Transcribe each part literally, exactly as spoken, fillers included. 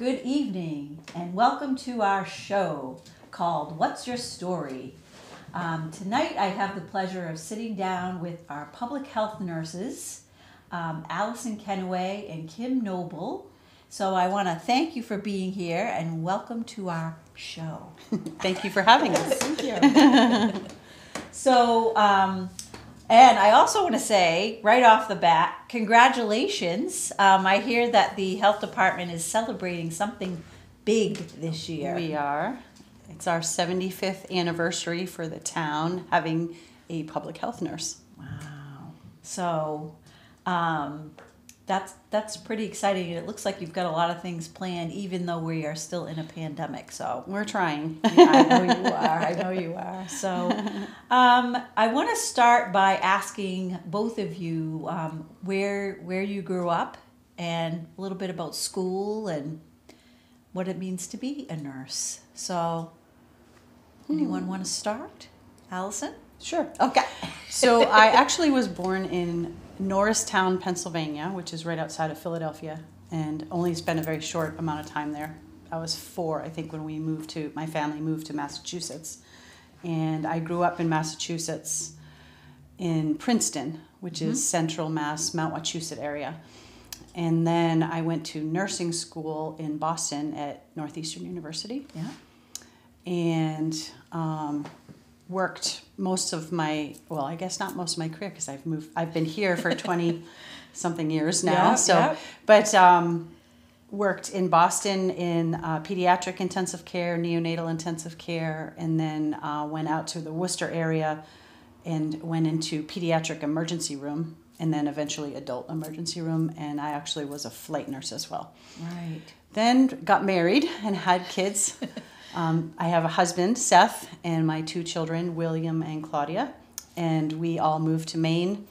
Good evening, and welcome to our show called What's Your Story? Um, tonight I have the pleasure of sitting down with our public health nurses, um, Allison Kenway and Kim Noble. So I want to thank you for being here and welcome to our show. Thank you for having us. Thank you. So, um, and I also want to say right off the bat, congratulations. Um, I hear that the health department is celebrating something big this year. We are. It's our seventy-fifth anniversary for the town having a public health nurse. Wow. So um, that's that's pretty exciting. It looks like you've got a lot of things planned, even though we are still in a pandemic. So We're trying. yeah, I know you are. I know you are. So um, I want to start by asking both of you um, where where you grew up and a little bit about school and what it means to be a nurse. So anyone want to start? Allison? Sure. Okay. So I actually was born in Norristown, Pennsylvania, which is right outside of Philadelphia, and only spent a very short amount of time there. I was four, I think, when we moved to, my family moved to Massachusetts. And I grew up in Massachusetts in Princeton, which mm-hmm. is central Mass, Mount Wachusett area. And then I went to nursing school in Boston at Northeastern University. Yeah. And um, worked most of my, well, I guess not most of my career because I've moved, I've been here for twenty something years now. Yeah, so, yeah. But um, worked in Boston in uh, pediatric intensive care, neonatal intensive care, and then uh, went out to the Worcester area and went into pediatric emergency room, and then eventually adult emergency room, and I actually was a flight nurse as well. Right. Then got married and had kids. um, I have a husband, Seth, and my two children, William and Claudia, and we all moved to Maine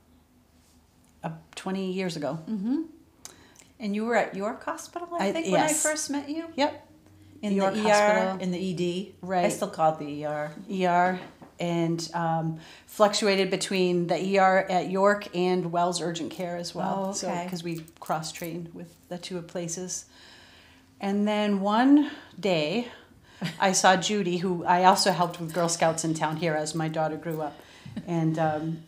uh, twenty years ago. Mm-hmm. And you were at York Hospital, I, I- think, when I yes. first met you? Yep, In York the E R, Hospital. in the E D. Right. I still call it the E R. E R, and um, fluctuated between the E R at York and Wells Urgent Care as well. Oh, So okay. because we cross-trained with the two places. And then one day, I saw Judy, who I also helped with Girl Scouts in town here as my daughter grew up, and um,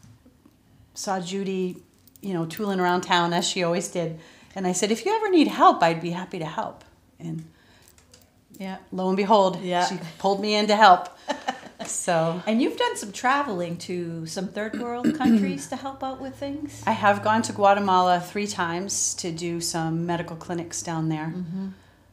saw Judy, you know, tooling around town as she always did. And I said, if you ever need help, I'd be happy to help. And Yeah. lo and behold, Yeah. she pulled me in to help. So And you've done some traveling to some third world countries to help out with things? I have gone to Guatemala three times to do some medical clinics down there. Mm-hmm.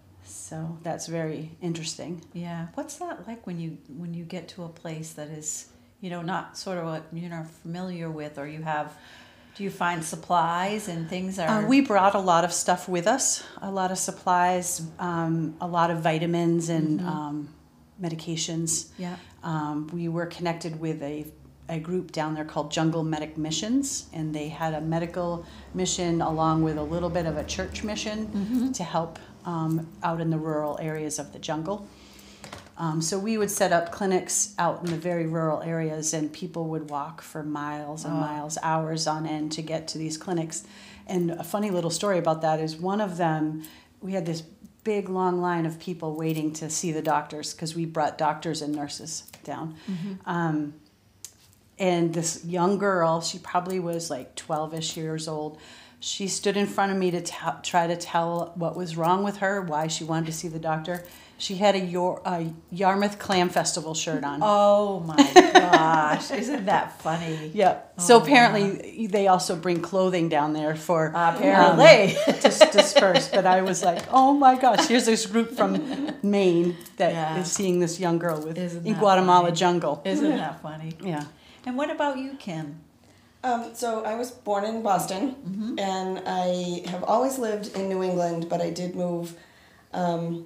So that's very interesting. Yeah. What's that like when you when you get to a place that is, you know, not sort of what you're not familiar with, or you have, do you find supplies and things are... Uh, we brought a lot of stuff with us, a lot of supplies, um, a lot of vitamins and Mhm. um, medications. Yeah. Um, we were connected with a, a group down there called Jungle Medic Missions, and they had a medical mission along with a little bit of a church mission Mm-hmm. to help um, out in the rural areas of the jungle. Um, so we would set up clinics out in the very rural areas, and people would walk for miles and Oh. miles, hours on end to get to these clinics. And a funny little story about that is one of them, we had this big long line of people waiting to see the doctors because we brought doctors and nurses down. Mm-hmm. Um, and this young girl, she probably was like twelve-ish years old, she stood in front of me to t- try to tell what was wrong with her, why she wanted to see the doctor. She had a, Yor- a Yarmouth Clam Festival shirt on. Oh my gosh. Isn't that funny? Yeah. So Oh, apparently they also bring clothing down there for Apparently. um, to s- disperse. But I was like, oh my gosh, here's this group from Maine that is Yeah. seeing this young girl with Isn't in that Guatemala funny? jungle. Isn't that funny? Yeah. And what about you, Kim? Um, so I was born in Boston, Mm-hmm. and I have always lived in New England, but I did move um,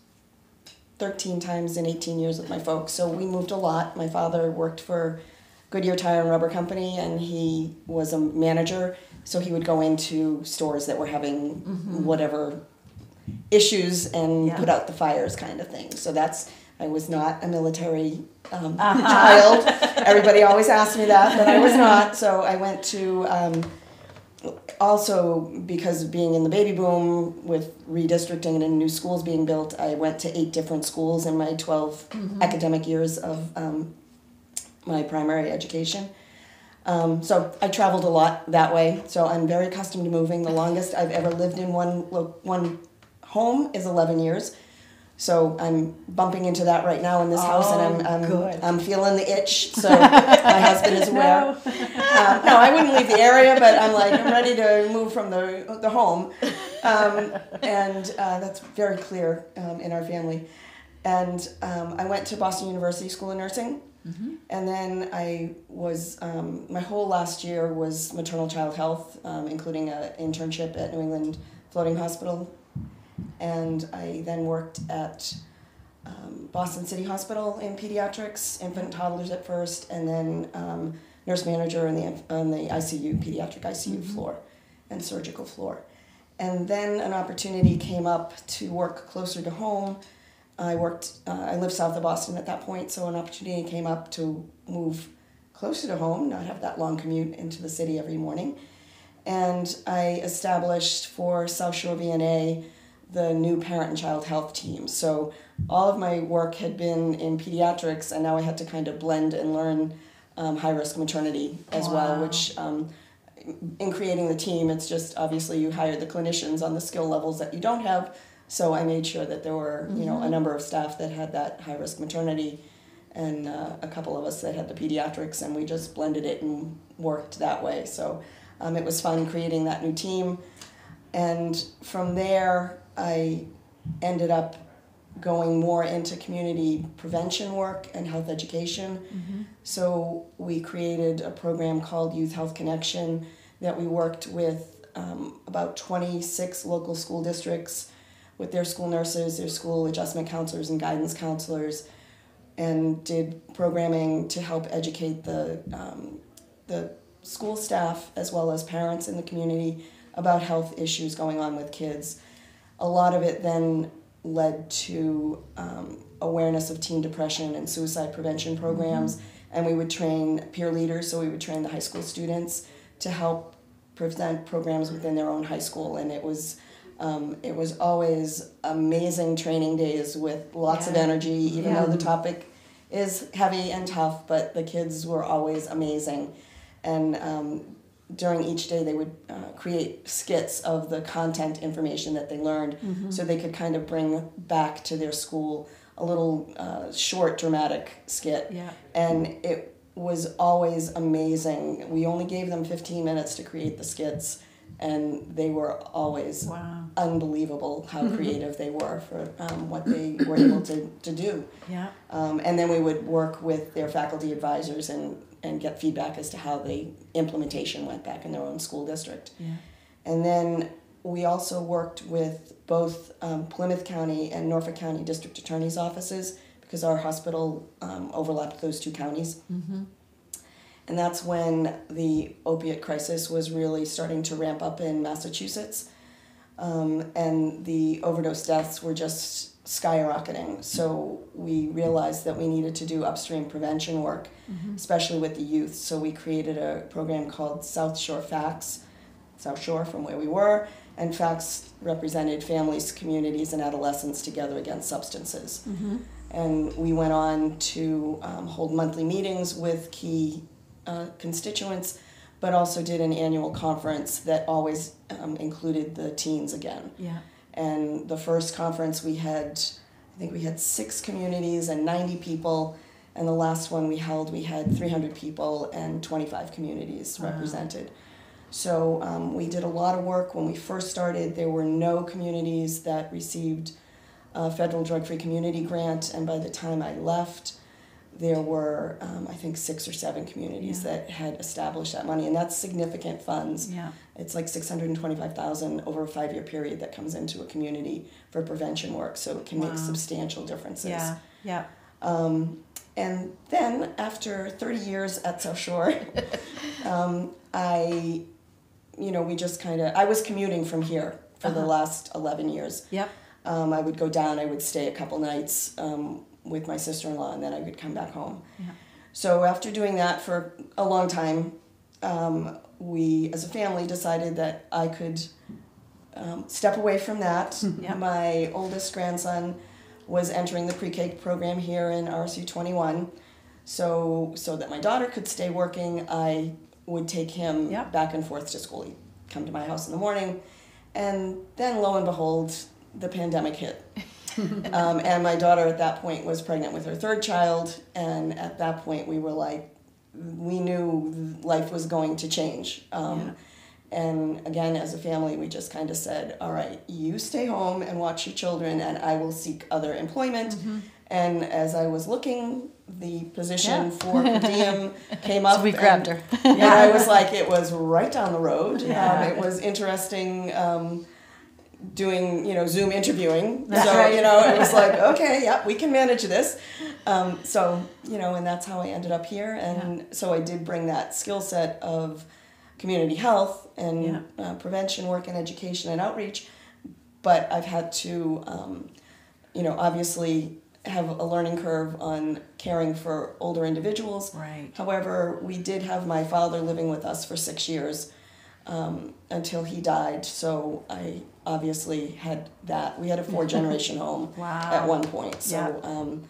thirteen times in eighteen years with my folks. So we moved a lot. My father worked for Goodyear Tire and Rubber Company, and he was a manager. So he would go into stores that were having Mhm. whatever issues and Yeah. put out the fires kind of thing. So that's, I was not a military um, Uh-huh. child. Everybody always asked me that, but I was not. So I went to um, also, because of being in the baby boom with redistricting and new schools being built, I went to eight different schools in my twelve mm-hmm. academic years of um, my primary education. Um, so I traveled a lot that way. So I'm very accustomed to moving. The longest I've ever lived in one one home is eleven years. So I'm bumping into that right now in this oh, house, and I'm I'm, good. I'm feeling the itch. So my husband is aware. No. Um, no, I wouldn't leave the area, but I'm like I'm ready to move from the the home, um, and uh, that's very clear um, in our family. And um, I went to Boston University School of Nursing, mm-hmm. and then I was um, my whole last year was maternal child health, um, including an internship at New England Floating Hospital. And I then worked at um, Boston City Hospital in pediatrics, infant and toddlers at first, and then um, nurse manager on the on the I C U, pediatric I C U mm-hmm. floor and surgical floor. And then an opportunity came up to work closer to home. I worked, uh, I lived south of Boston at that point, so an opportunity came up to move closer to home, not have that long commute into the city every morning. And I established for South Shore V N A the new parent and child health team. So all of my work had been in pediatrics, and now I had to kind of blend and learn um, high-risk maternity as wow. well, which um, in creating the team, it's just obviously you hire the clinicians on the skill levels that you don't have. So I made sure that there were, mm-hmm. you know, a number of staff that had that high-risk maternity, and uh, a couple of us that had the pediatrics, and we just blended it and worked that way. So um, it was fun creating that new team. And from there, I ended up going more into community prevention work and health education. Mm-hmm. So we created a program called Youth Health Connection that we worked with um, about twenty-six local school districts with their school nurses, their school adjustment counselors and guidance counselors, and did programming to help educate the, um, the school staff as well as parents in the community about health issues going on with kids. A lot of it then led to um, awareness of teen depression and suicide prevention programs, mm-hmm. and we would train peer leaders, so we would train the high school students to help present programs within their own high school, and it was um, it was always amazing training days with lots yeah. of energy, even yeah. though the topic is heavy and tough, but the kids were always amazing. And um, during each day they would uh, create skits of the content information that they learned, mm-hmm. so they could kind of bring back to their school a little uh, short dramatic skit. Yeah. And it was always amazing. We only gave them fifteen minutes to create the skits, and they were always wow. unbelievable how creative they were for um, what they were able to, to do. Yeah. Um, and then we would work with their faculty advisors and and get feedback as to how the implementation went back in their own school district. Yeah. And then we also worked with both um, Plymouth County and Norfolk County District Attorney's offices, because our hospital um, overlapped those two counties. Mm-hmm. And that's when the opiate crisis was really starting to ramp up in Massachusetts. Um, and the overdose deaths were just skyrocketing. So we realized that we needed to do upstream prevention work, mm-hmm. especially with the youth. So we created a program called South Shore Facts, South Shore from where we were, and Facts represented families, communities, and adolescents together against substances. Mm-hmm. And we went on to um, hold monthly meetings with key uh, constituents, but also did an annual conference that always um, included the teens again. Yeah. And the first conference we had, I think we had six communities and ninety people. And the last one we held, we had three hundred people and twenty-five communities wow. represented. So um, we did a lot of work. When we first started, there were no communities that received a federal drug-free community grant. And by the time I left, there were, um, I think, six or seven communities yeah. that had established that money. And that's significant funds. Yeah. It's like six hundred twenty-five thousand dollars over a five-year period that comes into a community for prevention work. So it can wow. make substantial differences. Yeah, yeah. Um, and then after thirty years at South Shore, um, I, you know, we just kind of, I was commuting from here for uh-huh. the last eleven years. Yep. Um, I would go down, I would stay a couple nights um, with my sister-in-law, and then I would come back home. Yeah. So after doing that for a long time, um, we, as a family, decided that I could um, step away from that. Yeah. My oldest grandson was entering the pre-K program here in R S U twenty-one. So, so that my daughter could stay working, I would take him Yep. back and forth to school. He'd come to my house in the morning, and then lo and behold, the pandemic hit. um, and my daughter at that point was pregnant with her third child, and at that point we were like, we knew life was going to change. Um, Yeah. And again, as a family, we just kind of said, all right, you stay home and watch your children, and I will seek other employment. Mm-hmm. And as I was looking, the position Yeah. for per diem came up. So we and- grabbed her. And I was like, it was right down the road. Yeah. Um, it was interesting um, doing, you know, Zoom interviewing. That's so, right. you know, it was like, okay, yeah, we can manage this. Um, so, you know, and that's how I ended up here. And so I did bring that skill set of community health and Yeah. uh, prevention work and education and outreach. But I've had to, um, you know, obviously have a learning curve on caring for older individuals. Right. However, we did have my father living with us for six years um, until he died. So I obviously had that. We had a four generation home Wow. at one point. So Yeah. um,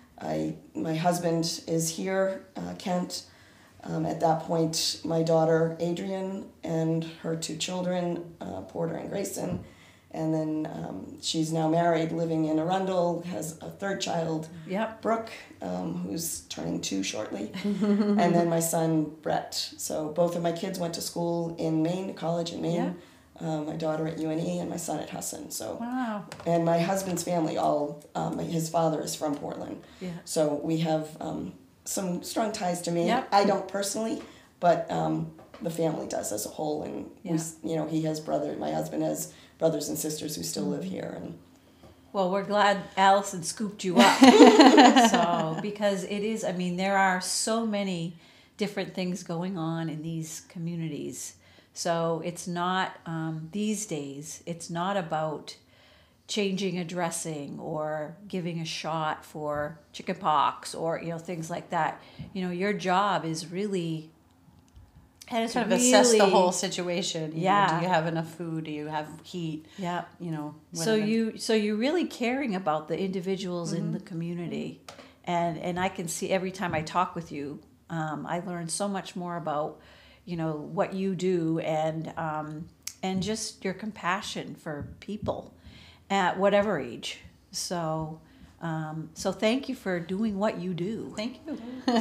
I, my husband is here, uh, Kent. Um, at that point, my daughter Adrian and her two children, uh, Porter and Grayson. And then um, she's now married, living in Arundel, has a third child, Yep. Brooke, um, who's turning two shortly, and then my son Brett. So both of my kids went to school in Maine, college in Maine. Um, my daughter at U N E and my son at Husson. So, Wow. and my husband's family, all um, his father is from Portland. Yeah. So we have um, some strong ties to Maine. Yep. I don't personally, but um, the family does as a whole. And we, Yeah. s- you know, he has brother. My husband has brothers and sisters who still live here, and Well, we're glad Allison scooped you up. So, because it is, I mean, there are so many different things going on in these communities. So it's not, um, these days, it's not about changing a dressing or giving a shot for chicken pox or, you know, things like that. You know, your job is really, and it's Kind of really, assess the whole situation. You know, Yeah. do you have enough food? Do you have heat? Yeah. You know. So whatever. you so you're really caring about the individuals in the community, and and I can see every time I talk with you, um, I learn so much more about, you know, what you do and um, and just your compassion for people at whatever age. So um, so thank you for doing what you do. Thank you.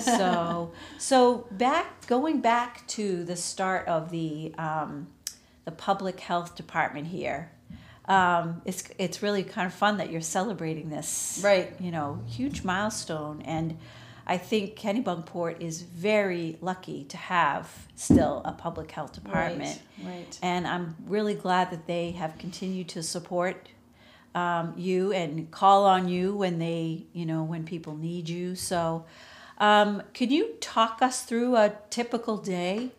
so so back going back to the start of the um, the public health department here. Um, it's it's really kind of fun that you're celebrating this, Right. You know, huge milestone, and I think Kennebunkport is very lucky to have still a public health department, Right. Right. and I'm really glad that they have continued to support um, you and call on you when they, you know, when people need you. So, um, can you talk us through a typical day?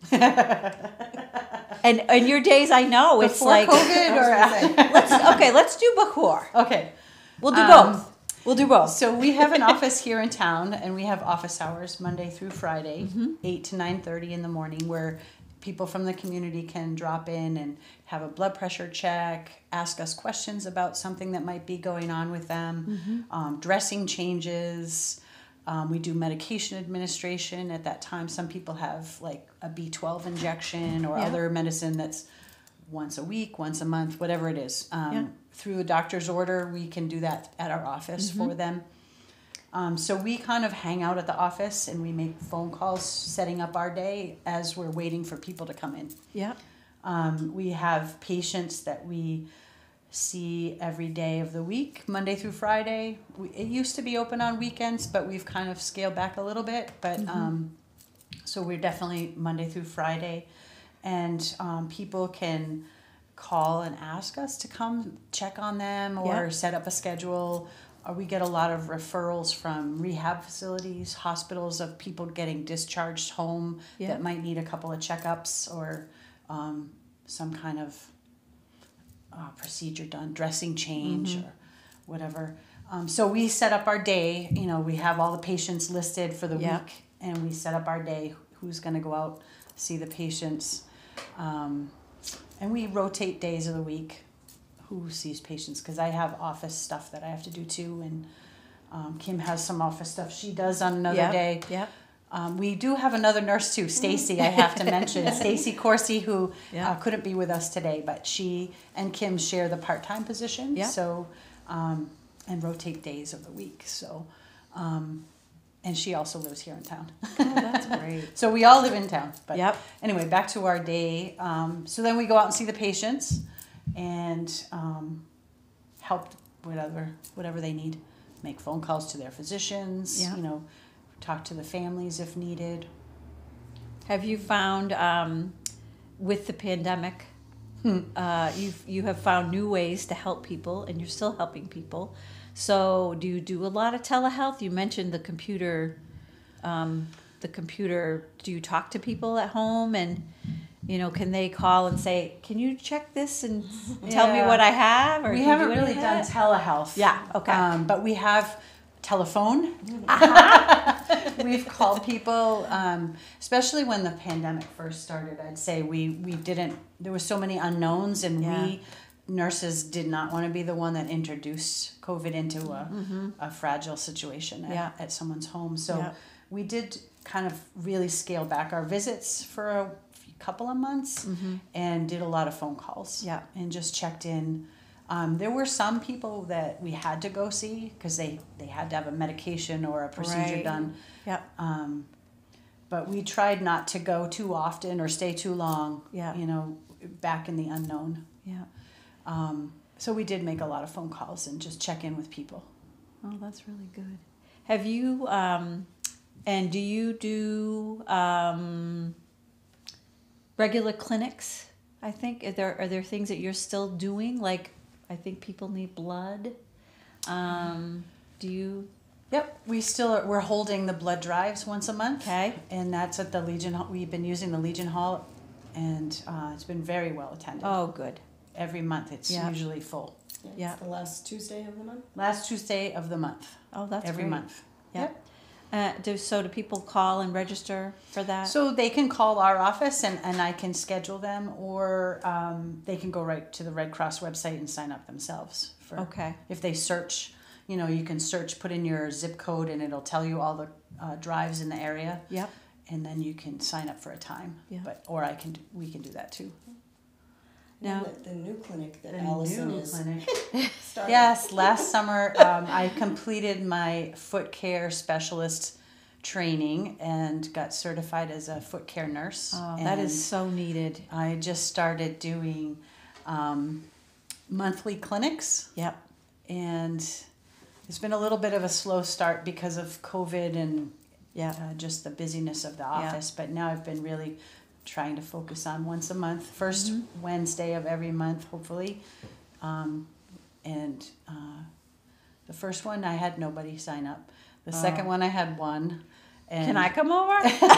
and and your days, I know it's Before like COVID I was or gonna say, let's okay, let's do before. okay. We'll do Um, both. We'll do both. So we have an office here in town, and we have office hours Monday through Friday, Mm-hmm. eight to nine thirty in the morning, where people from the community can drop in and have a blood pressure check, ask us questions about something that might be going on with them, Mm-hmm. um, dressing changes. Um, we do medication administration at that time. Some people have like a B twelve injection or Yeah. other medicine that's once a week, once a month, whatever it is. Um, Yeah. Through a doctor's order, we can do that at our office Mm-hmm. for them. Um, so we kind of hang out at the office and we make phone calls setting up our day as we're waiting for people to come in. Yeah. Um, we have patients that we see every day of the week, Monday through Friday. We, it used to be open on weekends, but we've kind of scaled back a little bit. But um, so we're definitely Monday through Friday, and um, people can call and ask us to come check on them or Yeah. set up a schedule. Or we get a lot of referrals from rehab facilities, hospitals of people getting discharged home Yeah. that might need a couple of checkups or um, some kind of uh, procedure done, dressing change or whatever. Um, so we set up our day. You know, we have all the patients listed for the Yeah. week, and we set up our day. Who's going to go out, see the patients. Um, and we rotate days of the week who sees patients, because I have office stuff that I have to do too, and um, Kim has some office stuff she does on another Yep, day. Yep. Um, we do have another nurse too, Stacy, I have to mention. Stacy Corsi, who Yeah. uh, couldn't be with us today, but she and Kim share the part-time position. Yeah. So, um, and rotate days of the week. So, um, and she also lives here in town. Oh, that's great. So we all live in town. But Yep. anyway, back to our day. Um, so then we go out and see the patients and um, help whatever whatever they need. Make phone calls to their physicians. Yeah. You know, talk to the families if needed. Have you found um, with the pandemic, Hmm. uh, you've you have found new ways to help people, and you're still helping people. So, do you do a lot of telehealth? You mentioned the computer. Um, the computer. Do you talk to people at home, and you know, can they call and say, "Can you check this and tell me Yeah. what I have?" Or We can you haven't do really any of done that? telehealth. Yeah, okay. Um, but we have telephone. We've called people, um, especially when the pandemic first started. I'd say we, we didn't, there were so many unknowns, and Yeah. we nurses did not want to be the one that introduced COVID into a, a fragile situation at, Yeah. at someone's home. So Yeah. we did kind of really scale back our visits for a few, couple of months and did a lot of phone calls. Yeah. And just checked in. Um, there were some people that we had to go see because they, they had to have a medication or a procedure Right. done. Yeah. Um, but we tried not to go too often or stay too long, Yeah. you know, back in the unknown. Yeah. Um, so we did make a lot of phone calls and just check in with people. Oh, that's really good. Have you, um, and do you do um, regular clinics? I think are there are there things that you're still doing? Like, I think people need blood. Um, do you? Yep, we still are, we're holding the blood drives once a month. Okay. And that's at the Legion Hall. We've been using the Legion Hall, and uh, it's been very well attended. Oh, good. Every month it's Yeah. usually full. Yeah, it's Yeah. the last Tuesday of the month. Last Tuesday of the month. Oh, that's every great. month. Yeah. Yep. Uh, do so? Do people call and register for that? So they can call our office and, and I can schedule them, or um, they can go right to the Red Cross website and sign up themselves. For, Okay. If they search, you know, you can search, put in your zip code, and it'll tell you all the uh, drives in the area, Yep. and then you can sign up for a time. Yeah. But or I can, we can do that too. Now- And the, the new clinic that The Allison new is clinic. starting. Yes, last summer um, I completed my foot care specialist training and got certified as a foot care nurse. Oh, that And is so needed. I just started doing um, monthly clinics, Yep. and it's been a little bit of a slow start because of COVID and Yeah. uh, just the busyness of the office. But now I've been really trying to focus on once a month, first Mm-hmm. Wednesday of every month, hopefully. Um, and uh, the first one, I had nobody sign up. The second one, I had one. And Can I come over?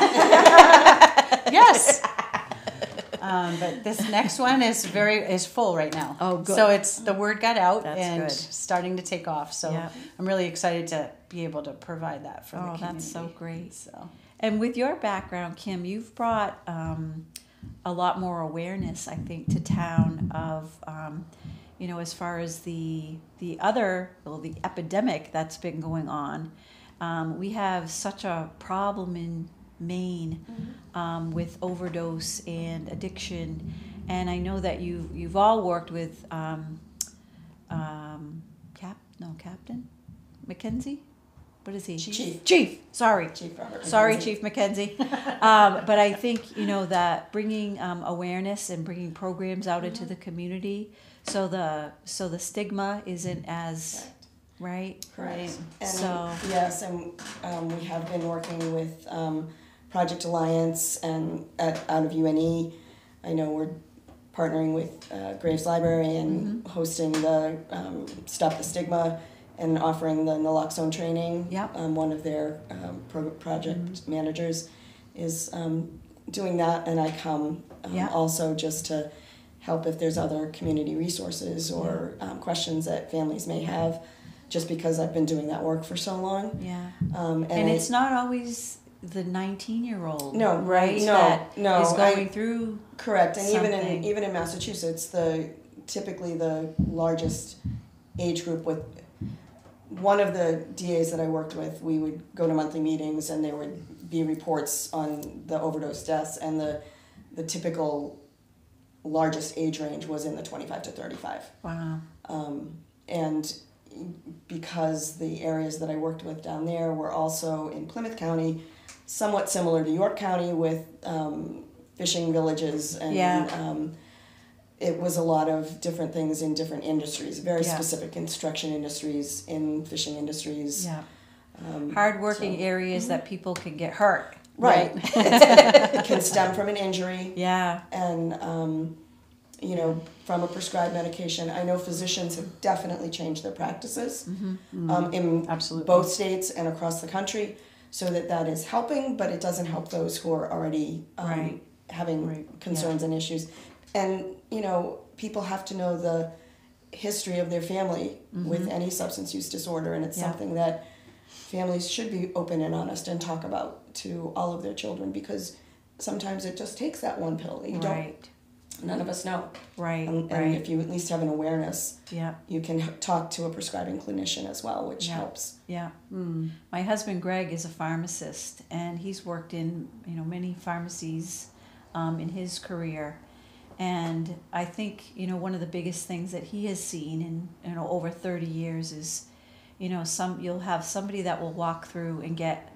Yes. Um, but this next one is very is full right now. Oh, good. So it's the word got out That's and good. starting to take off. So Yeah. I'm really excited to be able to provide that for the Oh, community. that's so great. So And with your background, Kim, you've brought um, a lot more awareness, I think, to town of, um, you know, as far as the the other, well, the epidemic that's been going on. Um, we have such a problem in Maine um, with overdose and addiction, and I know that you you've all worked with um, um, Cap no Captain Mackenzie. What is he? Chief. Chief. Sorry. Chief Robert. Sorry, McKenzie. Chief Mackenzie. um, but I think, you know, that bringing um, awareness and bringing programs out into the community, so the so the stigma isn't as right. Correct. Right. And So- yes, and um, we have been working with um, Project Alliance and at, out of U N E. I know we're partnering with uh, Graves Library and Mm-hmm. hosting the um, Stop the Stigma and offering the naloxone training. Yep. Um, one of their um, pro- project managers is um, doing that, and I come um, Yeah. also just to help if there's other community resources or um, questions that families may have, just because I've been doing that work for so long. Yeah. Um, and And I- it's not always the nineteen-year-old. No, right? no, that no, is going I- through. Correct, and even in Something. even in Massachusetts, the typically the largest age group with one of the D As that I worked with, we would go to monthly meetings and there would be reports on the overdose deaths, and the the typical largest age range was in the twenty-five to thirty-five. Wow. Um, and because the areas that I worked with down there were also in Plymouth County, somewhat similar to York County with um, fishing villages, and Yeah. um, it was a lot of different things in different industries, very Yeah. specific construction industries, in fishing industries. Yeah. Um, Hard-working so- areas that people can get hurt. Right. It's- it can stem from an injury, Yeah. and um, you know, from a prescribed medication. I know physicians have definitely changed their practices um, in Absolutely. both states and across the country, so that that is helping, but it doesn't help those who are already um, Right. having Right. concerns and issues. And you know, people have to know the history of their family with any substance use disorder, and it's Yeah. something that families should be open and honest and talk about to all of their children, because sometimes it just takes that one pill. You Right. don't. None of us know. Right. And, and right. if you at least have an awareness, Yeah. you can h- talk to a prescribing clinician as well, which Yeah. helps. Yeah. Mm. My husband Greg is a pharmacist, and he's worked in you know many pharmacies um, in his career. And I think you know one of the biggest things that he has seen in you know over thirty years is, you know, some you'll have somebody that will walk through and get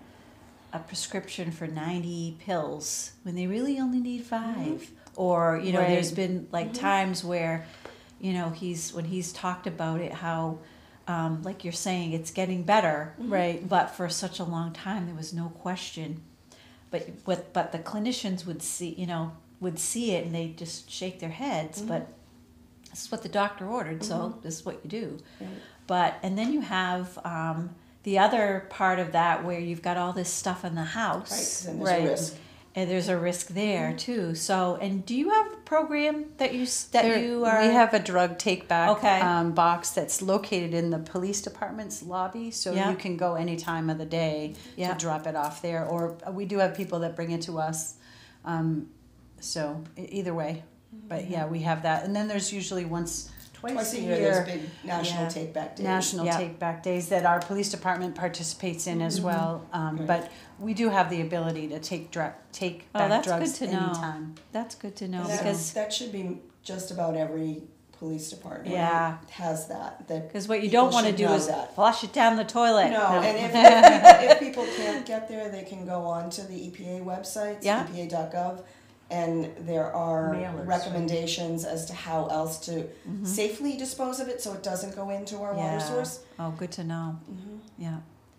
a prescription for ninety pills when they really only need five. Or you know, Right. there's been like times where, you know, he's when he's talked about it how. Um, like you're saying, it's getting better, Right. but for such a long time there was no question. But but but the clinicians would see, you know, would see it and they just shake their heads. But this is what the doctor ordered, so this is what you do. Right. But and then you have um, the other part of that where you've got all this stuff in the Right, house, 'cause then there's Right. a risk. and there's a risk there too. So, and do you have a program that you s- that There- you are? We have a drug take back Okay. um, box that's located in the police department's lobby, so Yeah. you can go any time of the day Yeah. to drop it off there. Or we do have people that bring it to us. Um, so e- either way, but yeah, we have that, and then there's usually once. Twice, Twice a a year, year, there's big national Yeah. take back days. national Yeah. take back days that our police department participates in as well. Um, Right. But we do have the ability to take dra- take Oh, back that's good drugs to know. anytime. That's good to know And that, because that should be just about every police department Yeah. has that. That because what you people don't want to should do know is that. flush it down the toilet. No, and if, if, if people can't get there, they can go on to the E P A website, Yeah. E P A dot gov, and there are Mailers, recommendations as to how else to safely dispose of it so it doesn't go into our water Yeah. source. Oh, good to know. Yeah.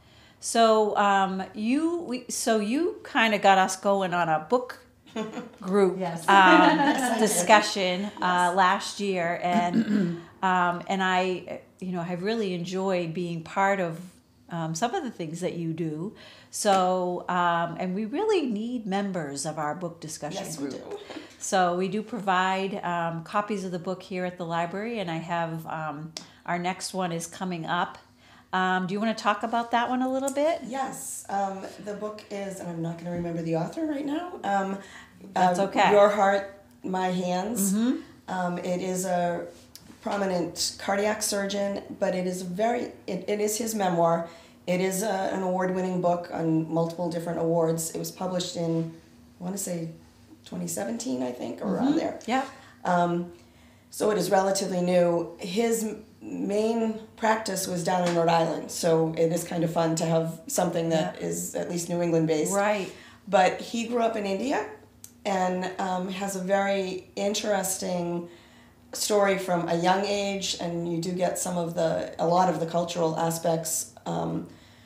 So um, you we so you kind of got us going on a book group Yes. um, discussion uh, last year, and um, and I you know have really enjoyed being part of um, some of the things that you do. So um, and we really need members of our book discussion Yes, we group. do. So we do provide um, copies of the book here at the library, and I have um, our next one is coming up. Um, do you want to talk about that one a little bit? Yes, um, the book is, and I'm not going to remember the author right now. Um, That's um, okay. Your Heart, My Hands. Um, it is a prominent cardiac surgeon, but it is a very, it, it is his memoir. It is a, an award-winning book on multiple different awards. It was published in, I want to say, twenty seventeen, I think, or around there. Yeah. Um, so it is relatively new. His m- main practice was down in Rhode Island, so it is kind of fun to have something that is at least New England based. Right. But he grew up in India and um, has a very interesting story from a young age, and you do get some of the, a lot of the cultural aspects um,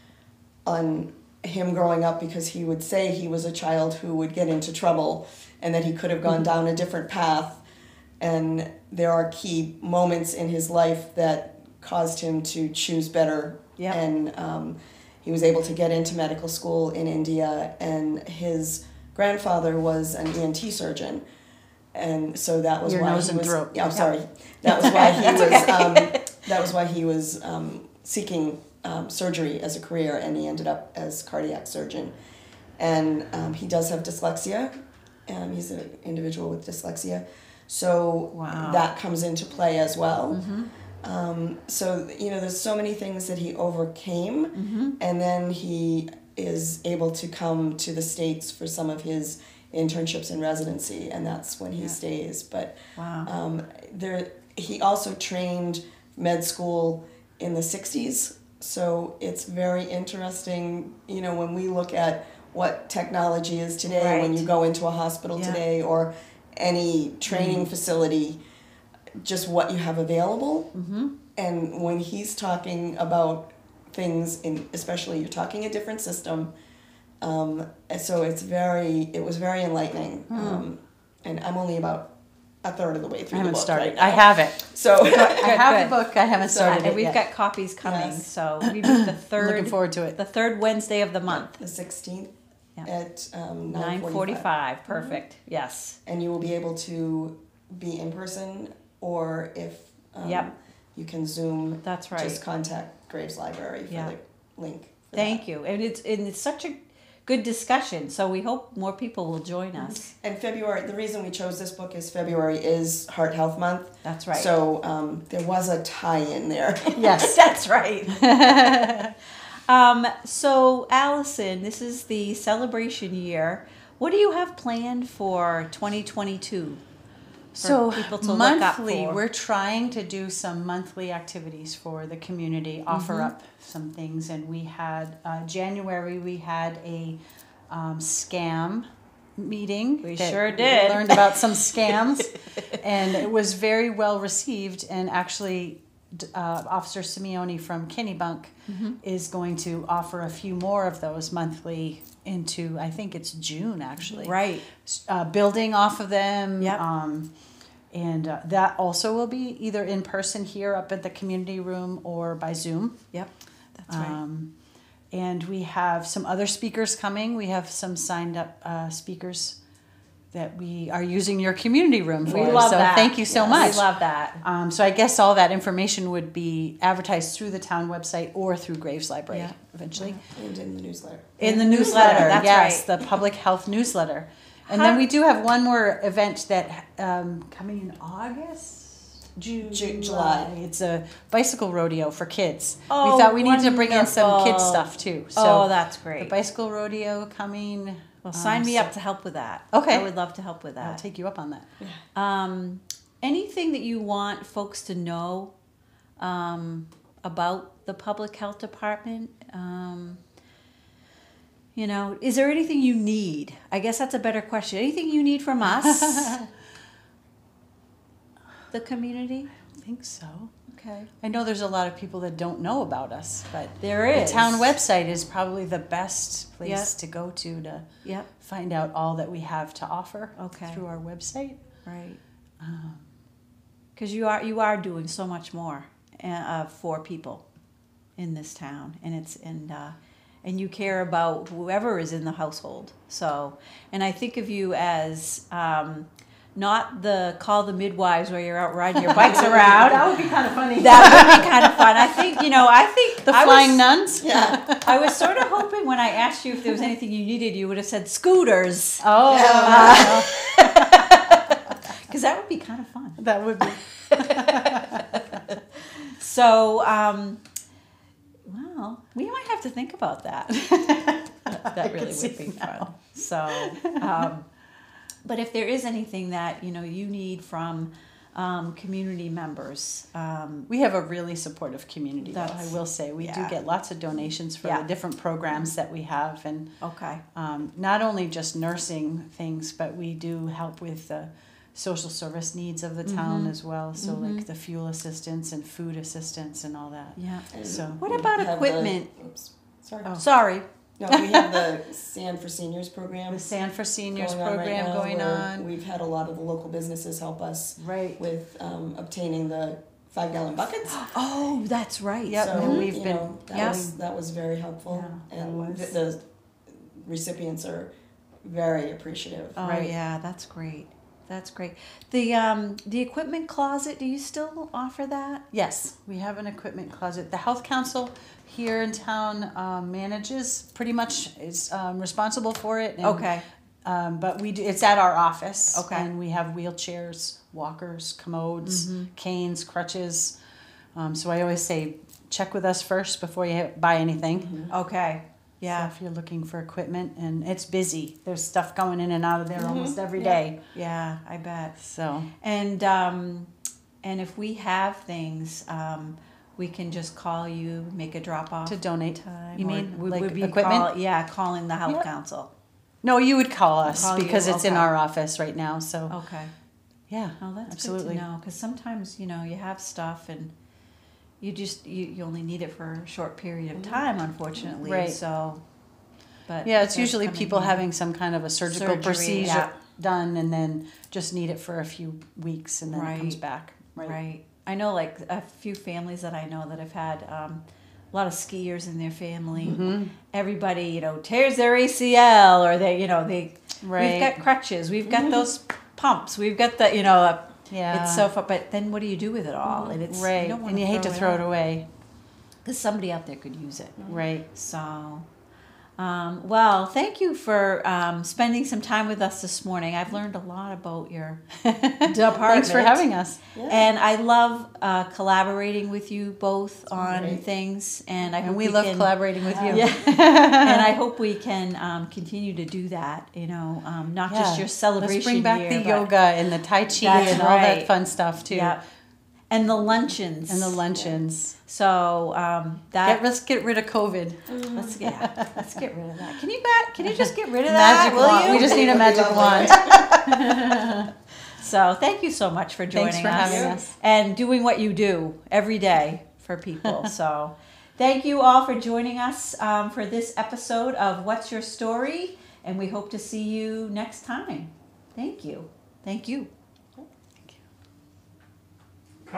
on him growing up, because he would say he was a child who would get into trouble and that he could have gone down a different path. And there are key moments in his life that caused him to choose better. Yeah. And um, he was able to get into medical school in India, and his grandfather was an E N T surgeon. And so that was Your why nose he and was, throat. yeah, I'm sorry. That was why he was um, that was why he was um, seeking um, surgery as a career, and he ended up as cardiac surgeon. and um, he does have dyslexia. Um, he's an individual with dyslexia, so Wow. that comes into play as well. Mm-hmm. Um, so you know, there's so many things that he overcame, Mm-hmm. and then he is able to come to the States for some of his internships and residency, and that's when he Yeah. stays. But Wow. um, there, he also trained med school in the sixties, so it's very interesting. You know, when we look at what technology is today, when Right. you go into a hospital Yeah. today or any training facility, just what you have available. Mm-hmm. And when he's talking about things in, especially you're talking a different system, um, and so it's very, it was very enlightening. Hmm. Um, and I'm only about a third of the way I through haven't the book started. right now. I have it. So I have good. the book. I haven't So- started and it we've yet. got copies coming. Yes. So we meet the third. Looking forward to it. The third Wednesday of the month, the sixteenth Yeah. at um, nine forty-five. Perfect. Yes. And you will be able to be in person, or if um, Yep. you can Zoom, That's right. just contact Graves Library for Yeah. the link. For Thank you. And it's and it's such a good discussion. So we hope more people will join us. And February, the reason we chose this book is February is Heart Health Month. That's right. So um, there was a tie-in there. Yes. That's right. um, so Allison, this is the celebration year. What do you have planned for twenty twenty-two? So people to look up monthly, for. we're trying to do some monthly activities for the community, offer Mm-hmm. up some things, and we had uh, January. We had a um, scam meeting. We that sure did. learned about some scams, and it was very well received. And actually, d- uh, Officer Simeone from Kennebunk Mm-hmm. is going to offer a few more of those monthly into, I think it's June actually. Right. Uh, building off of them. Yep. Um, and uh, that also will be either in person here up at the community room or by Zoom. Yep. That's right. Um, and we have some other speakers coming. We have some signed up uh, speakers that we are using your community room for. We love so that. thank you so Yes. much. We love that. Um, so I guess all that information would be advertised through the town website or through Graves Library Yeah. eventually. And in the newsletter. In the newsletter. That's yes, right. the public health newsletter. And How- then we do have one more event that um, coming in August, June, Ju- July. It's a bicycle rodeo for kids. Oh, we thought we needed to bring in some wonderful. kids stuff too. So Oh, that's the great. bicycle rodeo coming. Well, sign um, me so up to help with that. Okay. I would love to help with I'll that. take you up on that. Um, anything that you want folks to know um, about the public health department? Um, you know, is there anything you need? I guess that's a better question. Anything you need from us? The community? I think so. Okay. I know there's a lot of people that don't know about us, but There is. the town website is probably the best place Yep. to go to to Yep. find out all that we have to offer Okay. through our website. Right. Um, Because you are you are doing so much more uh, for people in this town, and it's and uh, and you care about whoever is in the household. So, and I think of you as um, not the call the midwives where you're out riding your bikes around. that would be kind of funny. That would be kind of fun. I think you know. I think the I flying was, nuns. Yeah. I was sort of hoping when I asked you if there was anything you needed, you would have said scooters, Oh, because that would be kind of fun. that would be. So, um, well, we might have to think about that. that I really could see would be now. fun. So, um, but if there is anything that you know you need from um, community members, um, We have a really supportive community, though, I That's- will say. We yeah. do get lots of donations for Yeah. the different programs that we have. And okay, um, not only just nursing things, but we do help with the social service needs of the town Mhm. as well. So, Mhm. like the fuel assistance and food assistance and all that. yeah. And So- What we about have the- equipment? oops, sorry. Oh. Sorry. No, we have the Sand for Seniors program. The Sand for Seniors going on right program now, going where on. We've had a lot of the local businesses help us Right. with um, obtaining the five gallon buckets. Oh, that's right. Yep. So and we've you been- know, that Yep. was that was very helpful, Yeah, that and was. th- the recipients are very appreciative. Oh, Right. yeah, that's great. That's great. The um, the equipment closet, do you still offer that? Yes, we have an equipment closet. The health council here in town um, manages, pretty much is um, responsible for it. And, Okay. Um, but we do, it's at our office. Okay. And we have wheelchairs, walkers, commodes, canes, crutches. Um, so I always say, check with us first before you buy anything. Okay. Yeah. So if you're looking for equipment, and it's busy, there's stuff going in and out of there Mhm. almost every Yeah. day. Yeah, I bet. So And um, and if we have things, um, we can just call you, make a drop off to donate, time. you or mean would- like would be equipment? Call, yeah, calling the health Yep. council. No, you would call us Call you, because it's in okay. our office right now. So Okay. yeah, Oh, that's absolutely. good to know. Because sometimes you know you have stuff and you just you, you only need it for a short period of time, unfortunately. Right. So. But Yeah, it's it does usually come in people handy. having some kind of a surgical Surgery, procedure yeah. done, and then just need it for a few weeks, and then it comes Right. back. Right. I know like a few families that I know that have had um, a lot of skiers in their family. Mhm. Everybody, you know, tears their A C L or they, you know, they, Right. we've got crutches, we've got those pumps, we've got the, you know, uh, Yeah. it's so fun. But then what do you do with it all? And it's, right, you don't want and you hate to throw it away. because somebody out there could use it. Right. So, um, well, thank you for um, spending some time with us this morning. I've learned a lot about your department. Thanks for having us. Yeah. And I love uh, collaborating with you both on great. things, and I And hope we love can, collaborating with you. Yeah, and I hope we can um, continue to do that. You know, um, not just Yeah. your celebration. Let's bring back year, the but- yoga and the tai chi That's and all that right. fun stuff too. Yeah, and the luncheons And the luncheons. So um, Get, that let's get rid of COVID. let's get yeah, let's get rid of that. Can you get, Can you just get rid of Magic that? Will wand. you? We just need a That would be magic lovely. wand. So thank you so much for joining Thanks for us, having us. and doing what you do every day for people. So thank you all for joining us um, for this episode of What's Your Story, and we hope to see you next time. Thank you. Thank you.